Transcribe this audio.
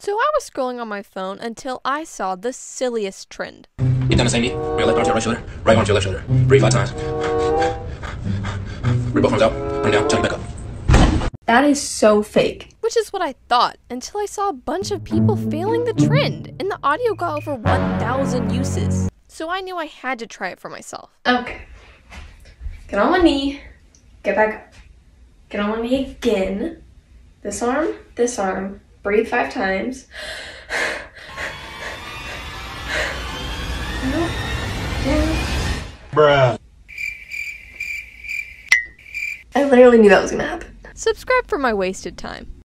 So I was scrolling on my phone until I saw the silliest trend. Get down the same knee. Bring your left arm to your right shoulder. Right arm to your left shoulder. Breathe 5 times. Bring both arms out. Bring down. Tuck it back up. That is so fake. Which is what I thought, until I saw a bunch of people failing the trend, and the audio got over 1,000 uses. So I knew I had to try it for myself. Okay. Get on one knee. Get back up. Get on one knee again. This arm. Breathe 5 times. Bruh. I literally knew that was gonna happen. Subscribe for my wasted time.